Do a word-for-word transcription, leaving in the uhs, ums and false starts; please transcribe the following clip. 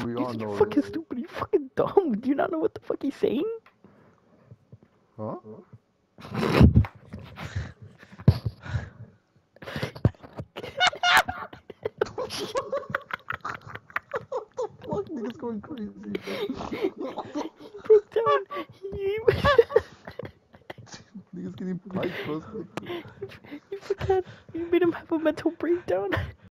We You all said you're know fucking this. stupid. You fucking dumb. Do you not know what the fuck he's saying? Huh? Fuck, niggas going crazy, bro. He broke down. He, Niggas getting piped, bro. you, you put that. You made him have a mental breakdown.